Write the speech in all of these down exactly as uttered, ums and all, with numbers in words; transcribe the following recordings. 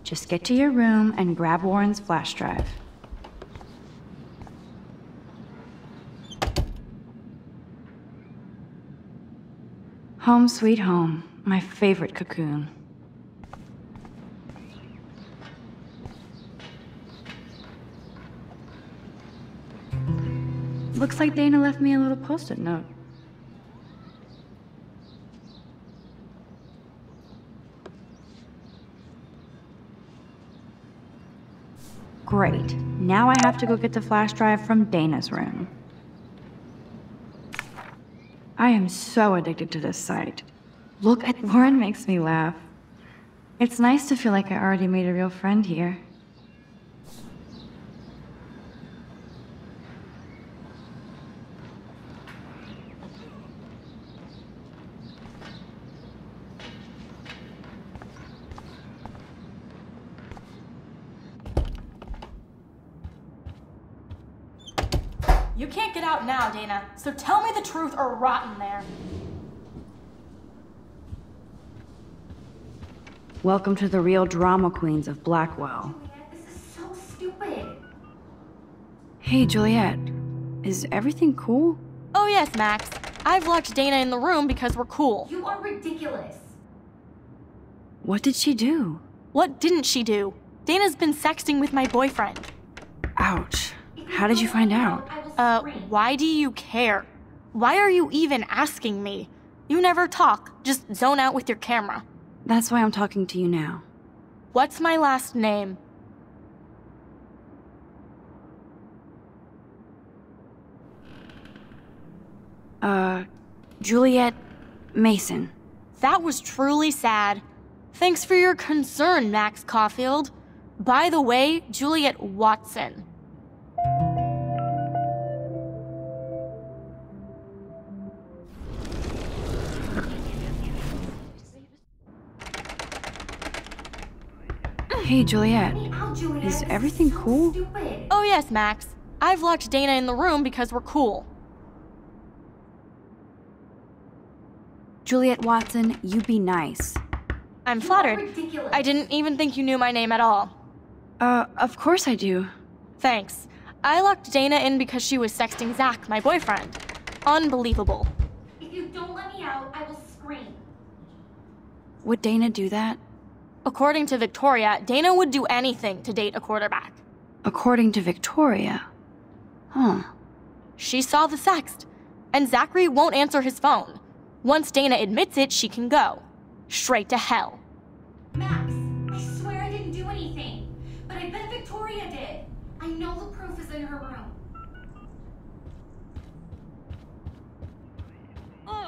Just get to your room and grab Warren's flash drive. Home sweet home, my favorite cocoon. Looks like Dana left me a little post-it note. Great. Now I have to go get the flash drive from Dana's room. I am so addicted to this site. Look at Warren makes me laugh. It's nice to feel like I already made a real friend here. You can't get out now, Dana, so tell me the truth or rot in there. Welcome to the real drama queens of Blackwell. Juliet, this is so stupid. Hey, Juliet. Is everything cool? Oh yes, Max. I've locked Dana in the room because we're cool. You are ridiculous. What did she do? What didn't she do? Dana's been sexting with my boyfriend. Ouch. How did you find out? Uh, why do you care? Why are you even asking me? You never talk, just zone out with your camera. That's why I'm talking to you now. What's my last name? Uh, Juliet Mason. That was truly sad. Thanks for your concern, Max Caulfield. By the way, Juliet Watson. Hey, Juliet. Out, Juliet. Is This everything so cool? Stupid. Oh yes, Max. I've locked Dana in the room because we're cool. Juliet Watson, you be nice. I'm You flattered. are ridiculous. I didn't even think you knew my name at all. Uh, of course I do. Thanks. I locked Dana in because she was sexting Zach, my boyfriend. Unbelievable. If you don't let me out, I will scream. Would Dana do that? According to Victoria, Dana would do anything to date a quarterback. According to Victoria. Huh. She saw the sext, and Zachary won't answer his phone. Once Dana admits it, she can go. Straight to hell. Max, I swear I didn't do anything. But I bet Victoria did. I know the proof is in her room. Ugh.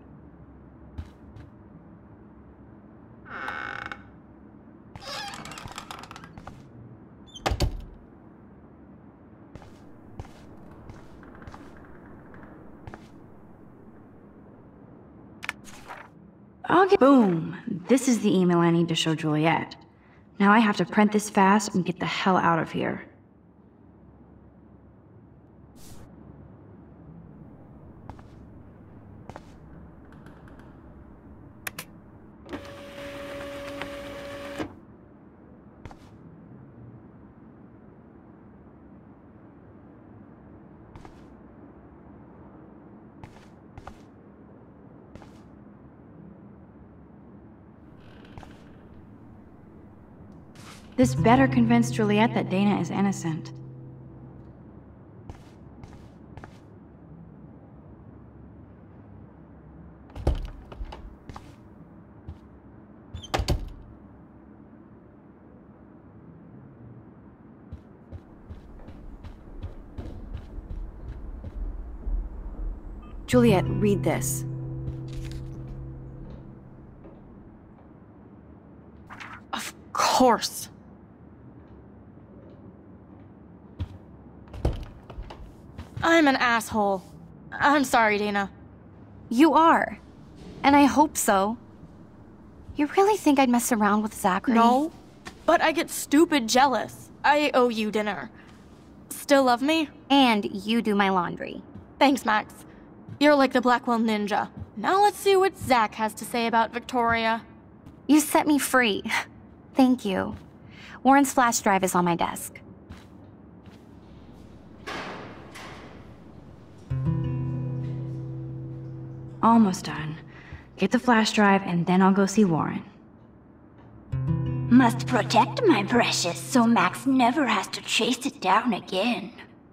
Okay. Boom. This is the email I need to show Juliet. Now I have to print this fast and get the hell out of here. This better convince Juliet that Dana is innocent. Juliet, read this. Of course. I'm an asshole. I'm sorry, Dana. You are. And I hope so. You really think I'd mess around with Zachary? No, but I get stupid jealous. I owe you dinner. Still love me? And you do my laundry. Thanks, Max. You're like the Blackwell Ninja. Now let's see what Zach has to say about Victoria. You set me free. Thank you. Warren's flash drive is on my desk. Almost done. Get the flash drive and then I'll go see Warren. Must protect my precious so Max never has to chase it down again.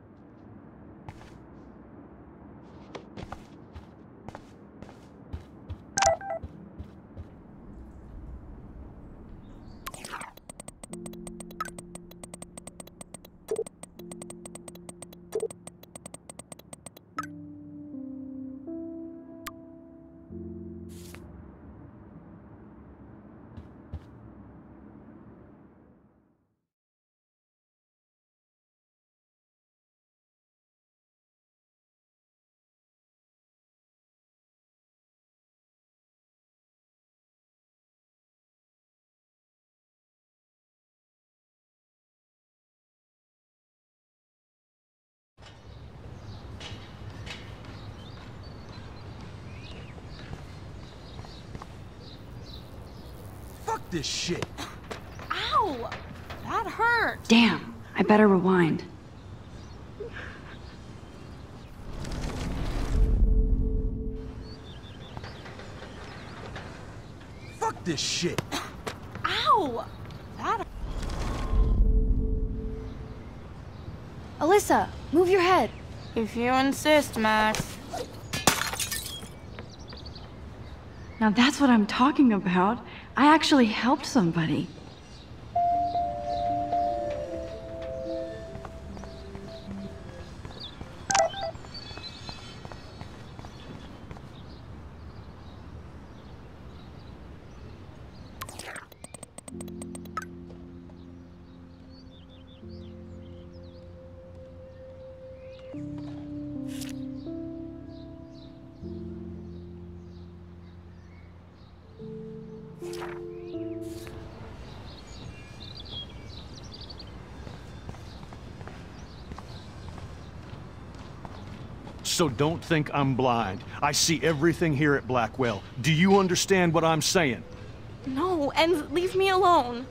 Fuck this shit. Ow! That hurt. Damn, I better rewind. Fuck this shit. Ow! That Alyssa, move your head. If you insist, Max. Now that's what I'm talking about. I actually helped somebody. So don't think I'm blind. I see everything here at Blackwell. Do you understand what I'm saying? No, and leave me alone.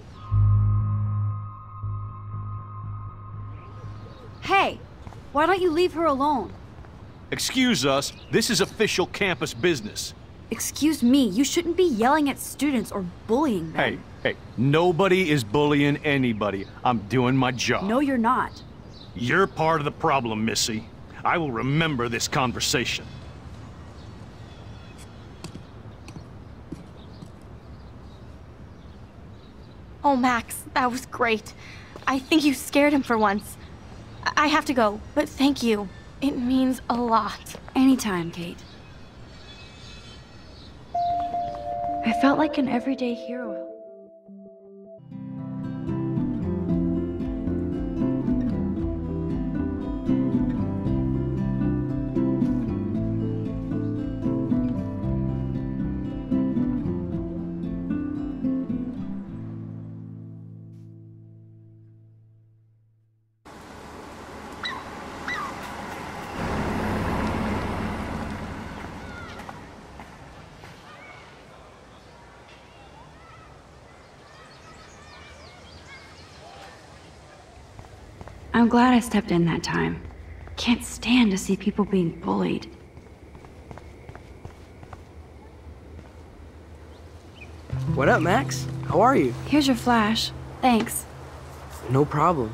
Hey, why don't you leave her alone? Excuse us, this is official campus business. Excuse me, you shouldn't be yelling at students or bullying them. Hey, hey, nobody is bullying anybody. I'm doing my job. No, you're not. You're part of the problem, Missy. I will remember this conversation. Oh, Max, that was great. I think you scared him for once. I I have to go, but thank you. It means a lot. Anytime, Kate. I felt like an everyday hero. I'm glad I stepped in that time. Can't stand to see people being bullied. What up, Max? How are you? Here's your flash. Thanks. No problem.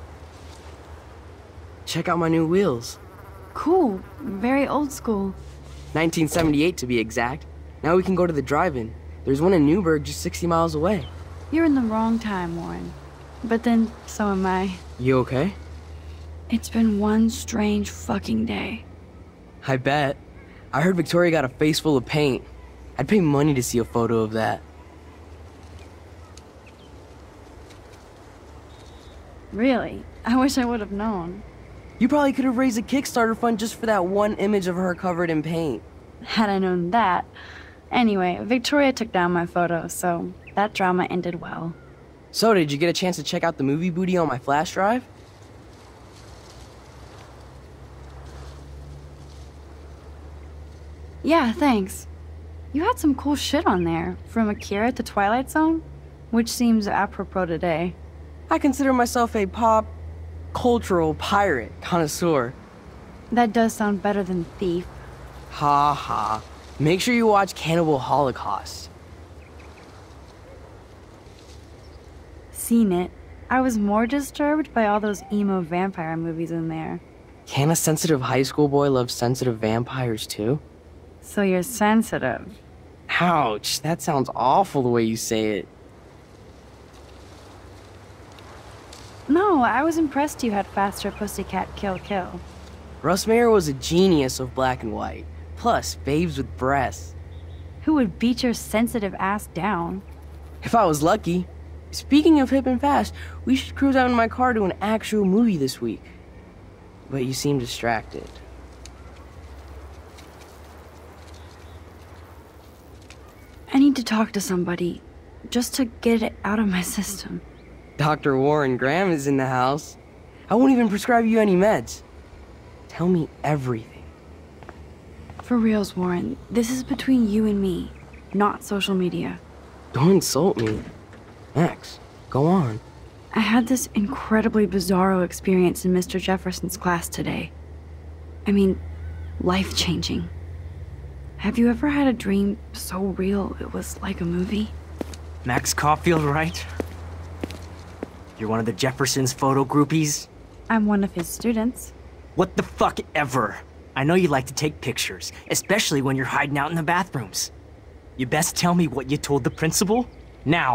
Check out my new wheels. Cool. Very old school. nineteen seventy-eight to be exact. Now we can go to the drive-in. There's one in Newburgh just sixty miles away. You're in the wrong time, Warren. But then, so am I. You okay? It's been one strange fucking day. I bet. I heard Victoria got a face full of paint. I'd pay money to see a photo of that. Really? I wish I would have known. You probably could have raised a Kickstarter fund just for that one image of her covered in paint. Had I known that. Anyway, Victoria took down my photo, so that drama ended well. So, did you get a chance to check out the movie booty on my flash drive? Yeah, thanks. You had some cool shit on there, from Akira to Twilight Zone, which seems apropos today. I consider myself a pop cultural pirate connoisseur. That does sound better than thief. Ha ha. Make sure you watch Cannibal Holocaust. Seen it. I was more disturbed by all those emo vampire movies in there. Can a sensitive high school boy love sensitive vampires too? So you're sensitive. Ouch, that sounds awful the way you say it. No, I was impressed you had faster Pussycat Kill Kill. Russ Meyer was a genius of black and white. Plus, babes with breasts. Who would beat your sensitive ass down? If I was lucky. Speaking of hip and fast, we should cruise out in my car to an actual movie this week. But you seem distracted. I need to talk to somebody, just to get it out of my system. Doctor Warren Graham is in the house. I won't even prescribe you any meds. Tell me everything. For reals, Warren, this is between you and me, not social media. Don't insult me. Max, go on. I had this incredibly bizarro experience in Mister Jefferson's class today. I mean, life-changing. Have you ever had a dream so real it was like a movie? Max Caulfield, right? You're one of the Jefferson's photo groupies? I'm one of his students. What the fuck ever? I know you like to take pictures, especially when you're hiding out in the bathrooms. You best tell me what you told the principal, now.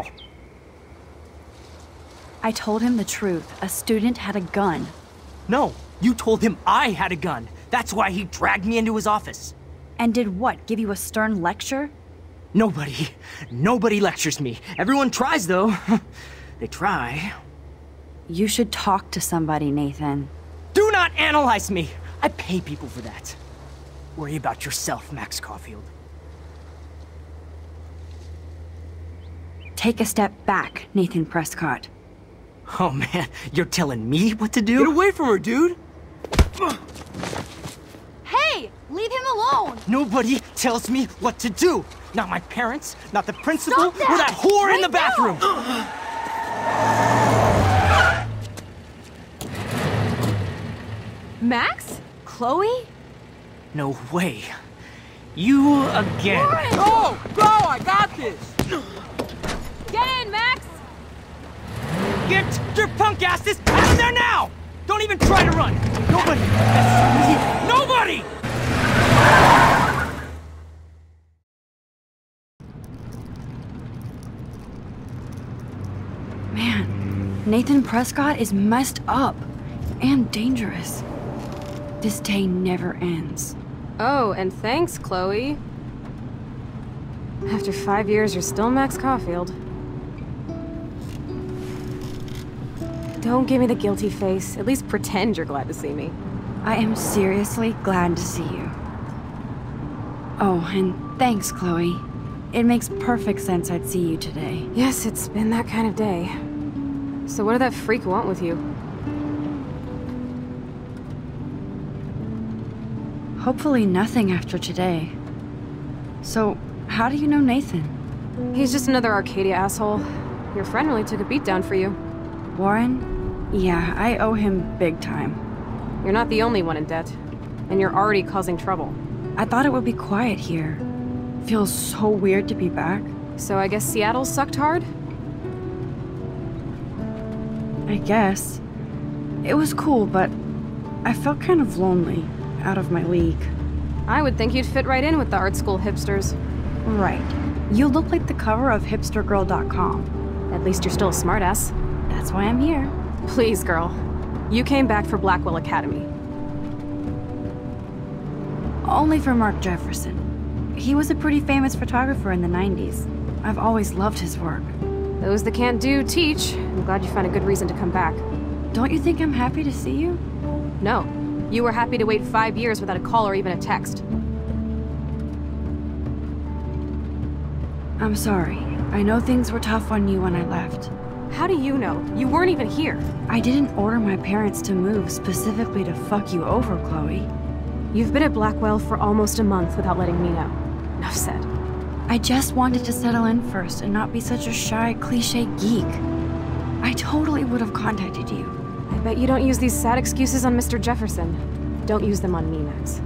I told him the truth. A student had a gun. No, you told him I had a gun. That's why he dragged me into his office. And did what, give you a stern lecture? Nobody, nobody lectures me. Everyone tries, though. They try. You should talk to somebody, Nathan. Do not analyze me! I pay people for that. Worry about yourself, Max Caulfield. Take a step back, Nathan Prescott. Oh man, you're telling me what to do? Get away from her, dude! Hey! Leave him alone! Nobody tells me what to do! Not my parents, not the principal, Stop that! or that whore in the Right bathroom! Max? Chloe? No way. You again. Go! Go! I got this! Get in, Max! Get your punk asses out of there now! Don't even try to run! Nobody! Nobody! Man, Nathan Prescott is messed up and dangerous. This day never ends. Oh, and thanks, Chloe. After five years, you're still Max Caulfield. Don't give me the guilty face. At least pretend you're glad to see me. I am seriously glad to see you. Oh, and thanks, Chloe. It makes perfect sense I'd see you today. Yes, it's been that kind of day. So what did that freak want with you? Hopefully nothing after today. So, how do you know Nathan? He's just another Arcadia asshole. Your friend really took a beat down for you. Warren? Yeah, I owe him big time. You're not the only one in debt. And you're already causing trouble. I thought it would be quiet here. Feels so weird to be back. So I guess Seattle sucked hard? I guess. It was cool, but I felt kind of lonely, out of my league. I would think you'd fit right in with the art school hipsters. Right. You look like the cover of hipster girl dot com. At least you're still a smartass. That's why I'm here. Please, girl. You came back for Blackwell Academy. Only for Mark Jefferson. He was a pretty famous photographer in the nineties. I've always loved his work. Those that can't do, teach. I'm glad you found a good reason to come back. Don't you think I'm happy to see you? No. You were happy to wait five years without a call or even a text. I'm sorry. I know things were tough on you when I left. How do you know? You weren't even here. I didn't order my parents to move specifically to fuck you over, Chloe. You've been at Blackwell for almost a month without letting me know. Enough said. I just wanted to settle in first and not be such a shy, cliche geek. I totally would have contacted you. I bet you don't use these sad excuses on Mister Jefferson. Don't use them on me, Max.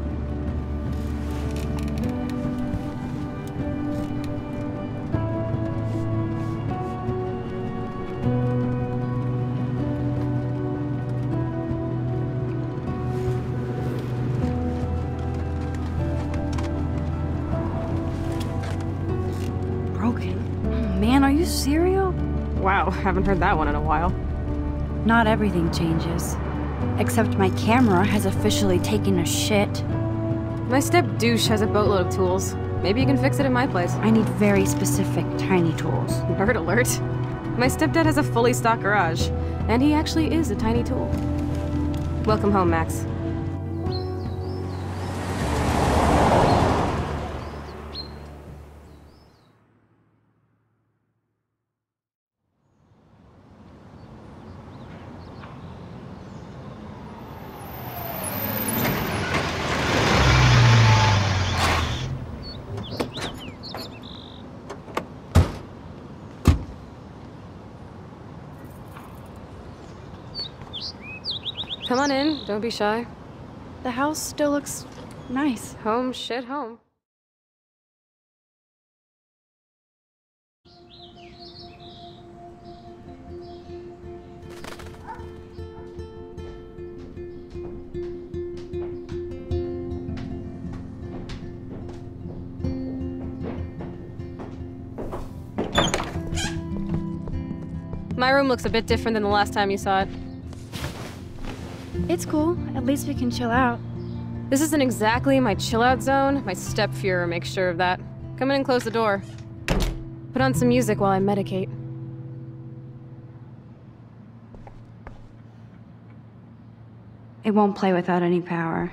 Man, are you serial? Wow, haven't heard that one in a while. Not everything changes. Except my camera has officially taken a shit. My step-douche has a boatload of tools. Maybe you can fix it at my place. I need very specific, tiny tools. Nerd alert. My stepdad has a fully stocked garage, and he actually is a tiny tool. Welcome home, Max. Come on in, don't be shy. The house still looks nice. Home shit home. My room looks a bit different than the last time you saw it. It's cool. At least we can chill out. This isn't exactly my chill-out zone. My step-Fuhrer makes sure of that. Come in and close the door. Put on some music while I medicate. It won't play without any power.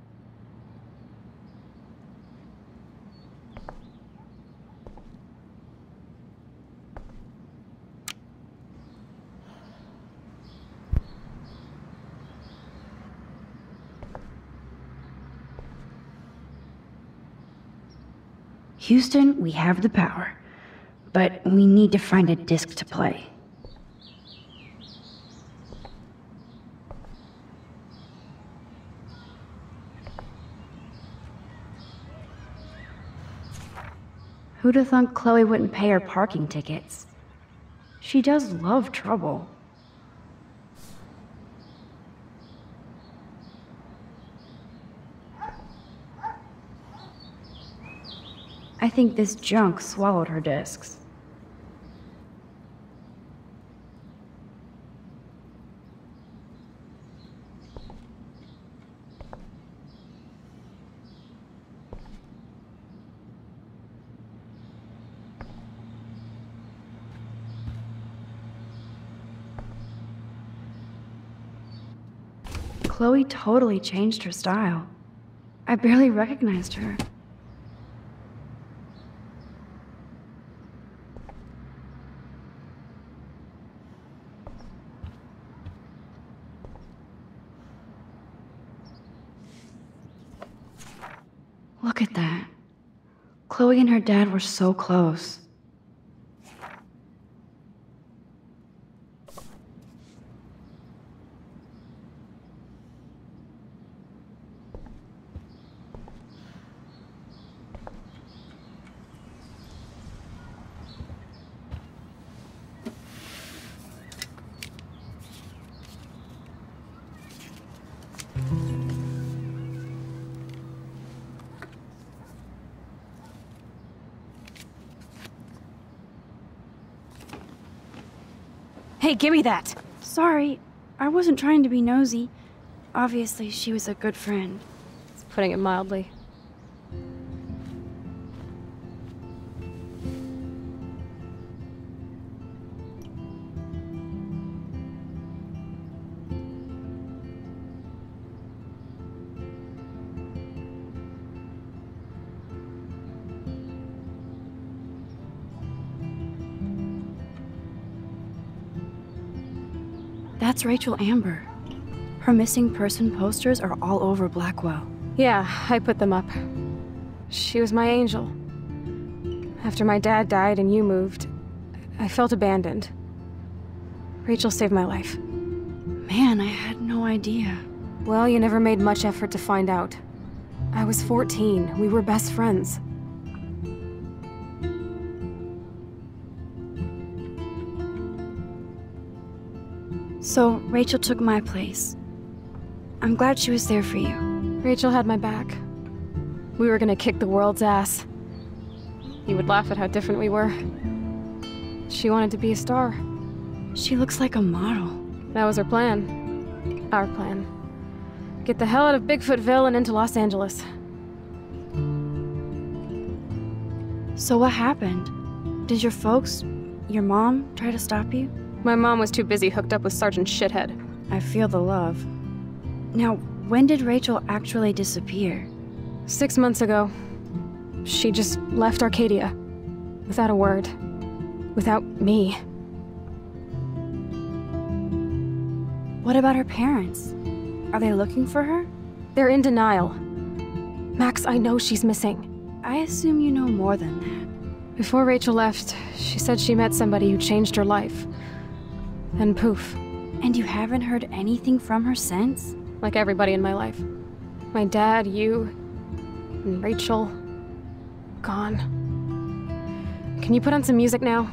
Houston, we have the power, but we need to find a disc to play. Who'd have thought Chloe wouldn't pay her parking tickets? She does love trouble. I think this junk swallowed her discs. Chloe totally changed her style. I barely recognized her. Look at that. Chloe and her dad were so close. Hey, give me that! Sorry, I wasn't trying to be nosy. Obviously, she was a good friend. It's putting it mildly. That's Rachel Amber. Her missing person posters are all over Blackwell. Yeah, I put them up. She was my angel. After my dad died and you moved, I felt abandoned. Rachel saved my life. Man, I had no idea. Well, you never made much effort to find out. I was fourteen. We were best friends. So, Rachel took my place. I'm glad she was there for you. Rachel had my back. We were gonna kick the world's ass. You would laugh at how different we were. She wanted to be a star. She looks like a model. That was her plan. Our plan. Get the hell out of Bigfootville and into Los Angeles. So what happened? Did your folks, your mom, try to stop you? My mom was too busy hooked up with Sergeant Shithead. I feel the love. Now, when did Rachel actually disappear? Six months ago. She just left Arcadia. Without a word. Without me. What about her parents? Are they looking for her? They're in denial. Max, I know she's missing. I assume you know more than that. Before Rachel left, she said she met somebody who changed her life. And poof. And you haven't heard anything from her since? Like everybody in my life. My dad, you, and Rachel. Gone. Can you put on some music now?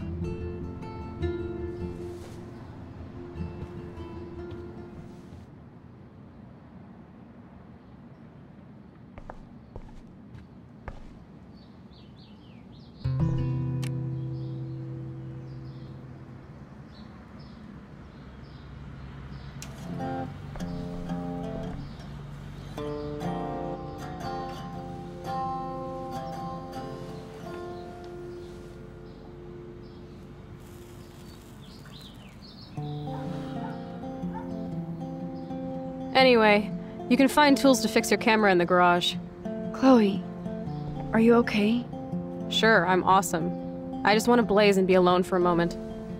Anyway, you can find tools to fix your camera in the garage. Chloe, are you okay? Sure, I'm awesome. I just want to blaze and be alone for a moment.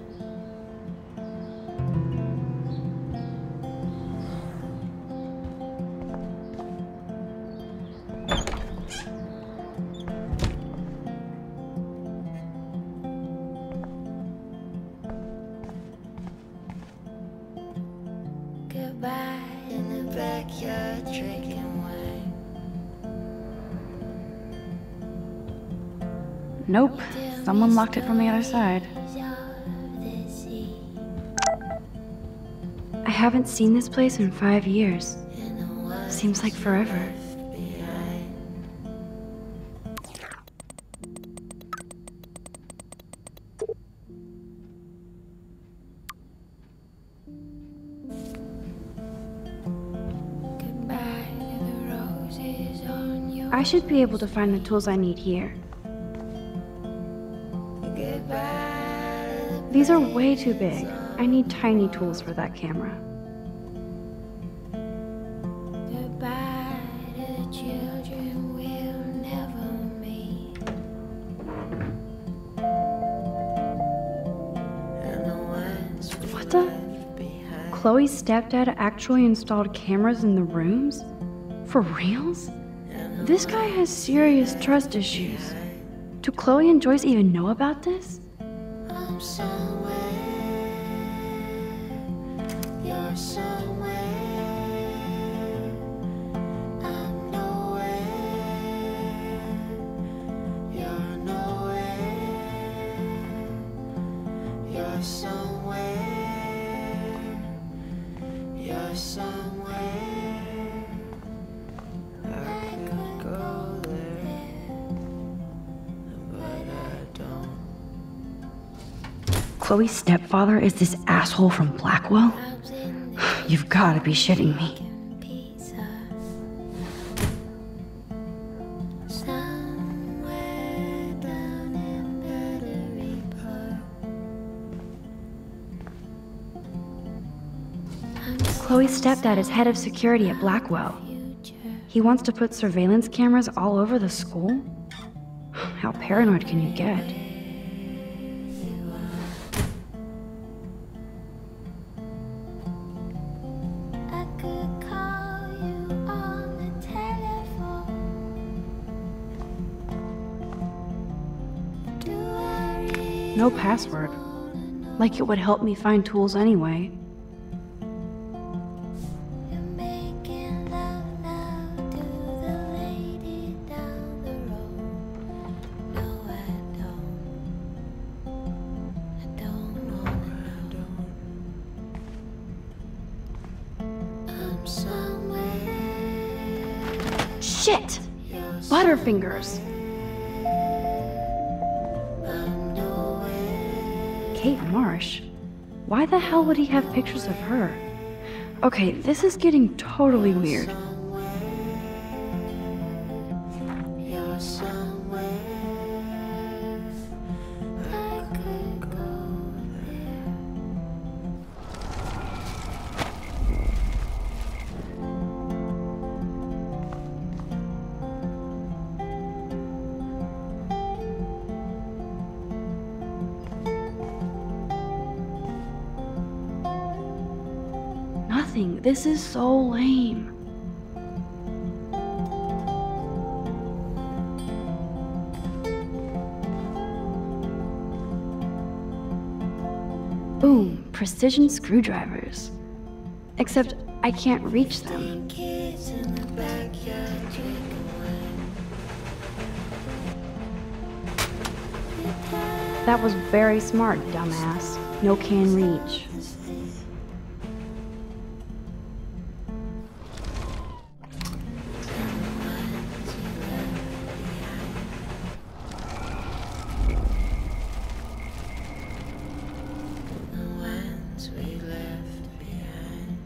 Goodbye in the backyard drinking wine. Nope. Someone locked it from the other side. I haven't seen this place in five years. Seems like forever. I should be able to find the tools I need here. These are way too big. I need tiny tools for that camera. Goodbye to children we'll never meet. And the ones What the? Chloe's stepdad actually installed cameras in the rooms? For reals? This guy has serious trust issues. Do Chloe and Joyce even know about this? I'm somewhere, you're somewhere, I'm nowhere, you're nowhere, you're somewhere, you're somewhere. I could go there, but I don't. Chloe's stepfather is this asshole from Blackwell? You've gotta be shitting me. Chloe's stepdad is head of security at Blackwell. He wants to put surveillance cameras all over the school? How paranoid can you get? I could call you on the telephone. Do I really No password. Like it would help me find tools anyway. You're making love now to the lady down the road. No, I don't. I don't wanna know. I'm somewhere. Shit! Butterfingers! Kate Marsh? Why the hell would he have pictures of her? Okay, this is getting totally weird. You're somewhere. I could go there. Nothing. This is so lame. Boom, precision screwdrivers. Except I can't reach them. Kids in the backyard drinking wine. That was very smart, dumbass. No can reach. We left behind.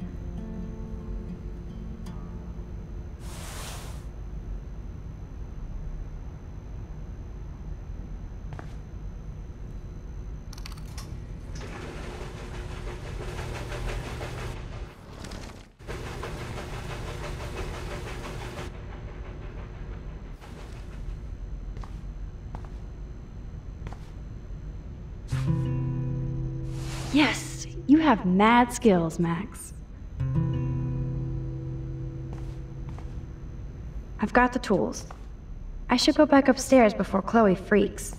Yes, you have mad skills, Max. I've got the tools. I should go back upstairs before Chloe freaks.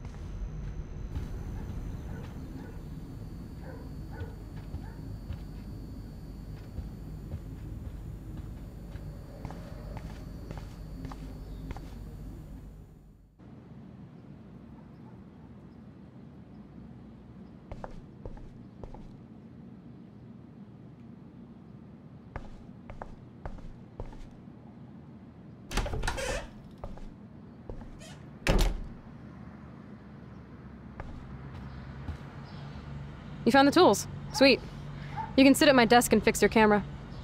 You found the tools. Sweet. You can sit at my desk and fix your camera.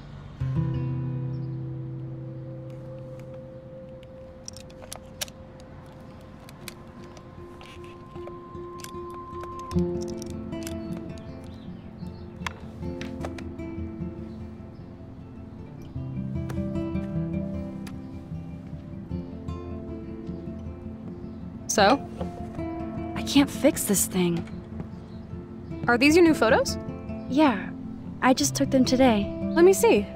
So? I can't fix this thing. Are these your new photos? Yeah, I just took them today. Let me see.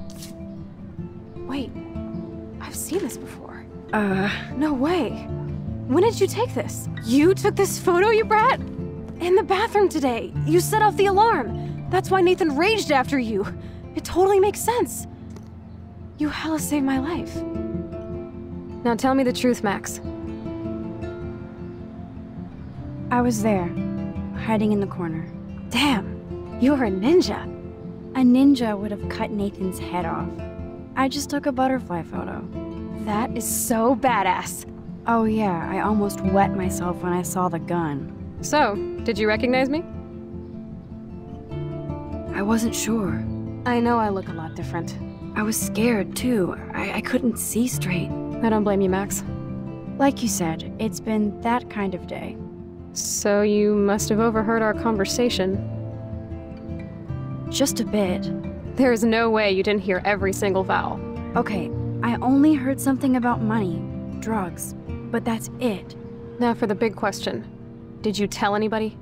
Wait, I've seen this before. Uh, No way. When did you take this? You took this photo, you brat? In the bathroom today. You set off the alarm. That's why Nathan raged after you. It totally makes sense. You hella saved my life. Now tell me the truth, Max. I was there, hiding in the corner. Damn, you're a ninja. A ninja would have cut Nathan's head off. I just took a butterfly photo. That is so badass. Oh yeah, I almost wet myself when I saw the gun. So, did you recognize me? I wasn't sure. I know I look a lot different. I was scared too. I, I couldn't see straight. I don't blame you, Max. Like you said, it's been that kind of day. So you must have overheard our conversation. Just a bit. There is no way you didn't hear every single vowel. Okay, I only heard something about money, drugs, but that's it. Now for the big question. Did you tell anybody?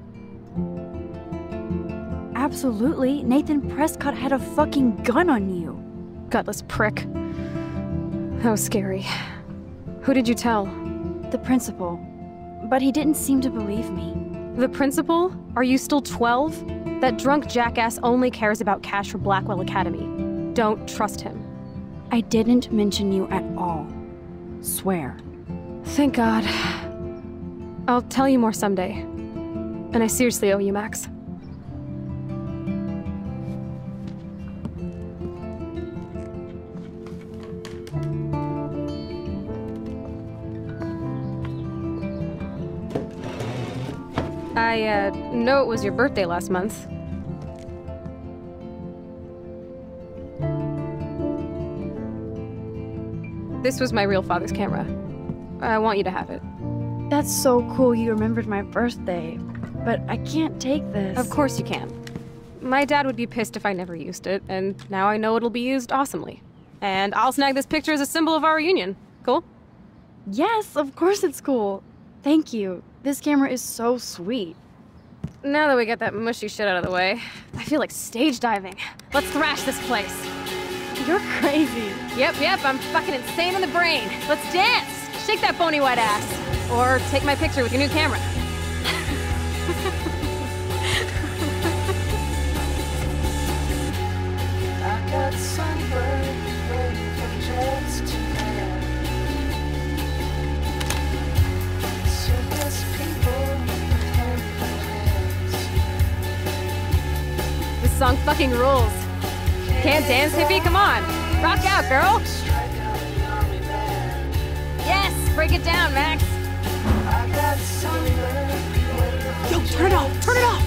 Absolutely. Nathan Prescott had a fucking gun on you. Gutless prick. That was scary. Who did you tell? The principal. But he didn't seem to believe me. The principal? Are you still twelve? That drunk jackass only cares about cash for Blackwell Academy. Don't trust him. I didn't mention you at all. Swear. Thank God. I'll tell you more someday. And I seriously owe you, Max. I, uh, know it was your birthday last month. This was my real father's camera. I want you to have it. That's so cool you remembered my birthday. But I can't take this. Of course you can. My dad would be pissed if I never used it, and now I know it'll be used awesomely. And I'll snag this picture as a symbol of our reunion. Cool? Yes, of course it's cool. Thank you. This camera is so sweet. Now that we got that mushy shit out of the way, I feel like stage diving. Let's thrash this place. You're crazy. Yep, yep, I'm fucking insane in the brain. Let's dance! Shake that bony white ass. Or take my picture with your new camera. I got sunburned waiting for jets to land. Circus people with helpful hands. This song fucking rules. Can't dance, hippie? Come on. Rock out, girl. Yes, break it down, Max. I got sunburned. Yo, turn it off, turn it off.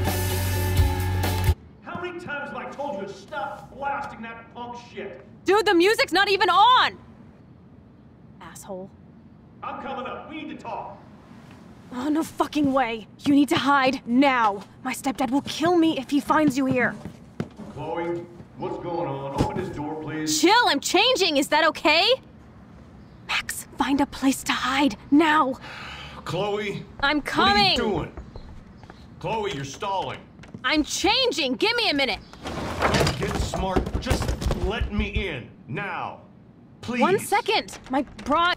How many times have I told you to stop blasting that punk shit? Dude, the music's not even on. Asshole. I'm coming up. We need to talk. Oh, no fucking way. You need to hide now. My stepdad will kill me if he finds you here. Chloe, what's going on? Open this door, please. Chill, I'm changing. Is that okay? Max, find a place to hide now. Chloe. I'm coming. What are you doing? Chloe, you're stalling. I'm changing. Give me a minute. Get smart. Just let me in. Now. Please. One second. My bra...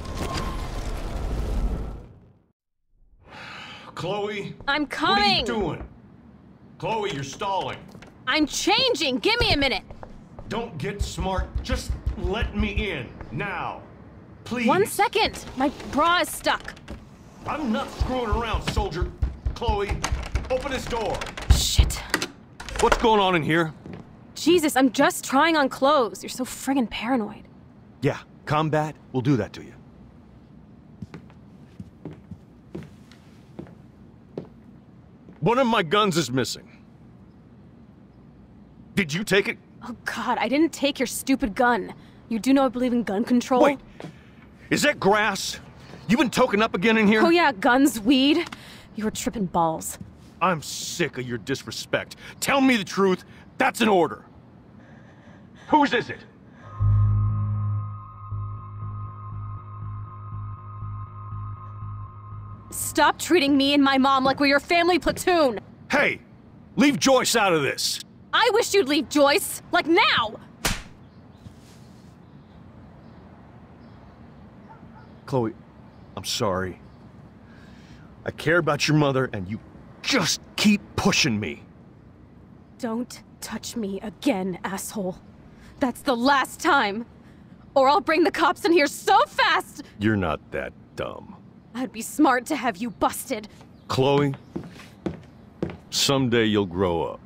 Chloe. I'm coming. What are you doing? Chloe, you're stalling. I'm changing. Give me a minute. Don't get smart. Just let me in. Now. Please. One second. My bra is stuck. I'm not screwing around, soldier. Chloe, open this door. Shit. What's going on in here? Jesus, I'm just trying on clothes. You're so friggin' paranoid. Yeah, combat will do that to you. One of my guns is missing. Did you take it? Oh God, I didn't take your stupid gun. You do know I believe in gun control? Wait, is that grass? You been token up again in here? Oh yeah, guns, weed. You were tripping balls. I'm sick of your disrespect. Tell me the truth. That's an order. Whose is it? Stop treating me and my mom like we're your family platoon! Hey, leave Joyce out of this. I wish you'd leave Joyce, like now! Chloe, I'm sorry. I care about your mother, and you just keep pushing me. Don't touch me again, asshole. That's the last time. Or I'll bring the cops in here so fast! You're not that dumb. I'd be smart to have you busted. Chloe, someday you'll grow up.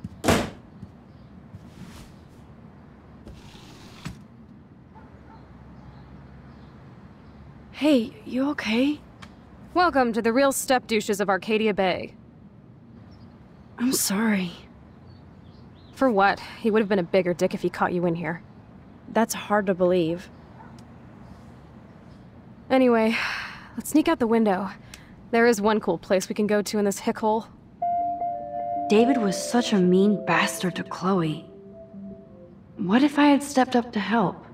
Hey, you okay? Welcome to the real step douches of Arcadia Bay. I'm sorry. For what? He would have been a bigger dick if he caught you in here. That's hard to believe. Anyway, let's sneak out the window. There is one cool place we can go to in this hick hole. David was such a mean bastard to Chloe. What if I had stepped up to help?